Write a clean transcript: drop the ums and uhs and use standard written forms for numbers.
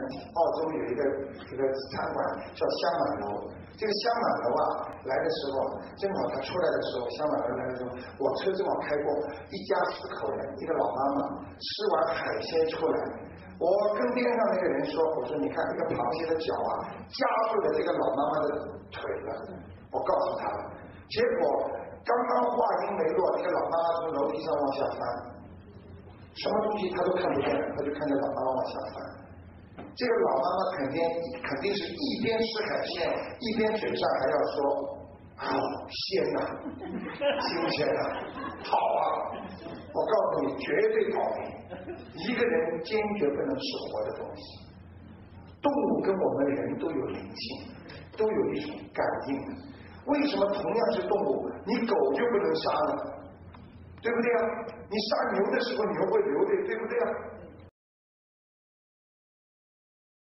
澳洲有一个餐馆叫香满楼，这个香满楼啊来的时候，正好他出来的时候，香满楼来的时候，我车正好开过，一家4口人，一个老妈妈吃完海鲜出来，我跟边上那个人说，我说你看这个螃蟹的脚啊夹住了这个老妈妈的腿了，我告诉他了，结果刚刚话音没落，那个老妈妈从楼梯上往下翻，什么东西他都看不见，他就看见老妈妈往下翻。这个老妈妈肯定是一边吃海鲜，一边嘴上还要说好鲜呐，新鲜呐，好啊！我告诉你，绝对倒霉。一个人坚决不能吃活的东西。动物跟我们人都有灵性，都有一种感应。为什么同样是动物，你狗就不能杀呢？对不对啊？你杀牛的时候，牛会流泪，对不对啊？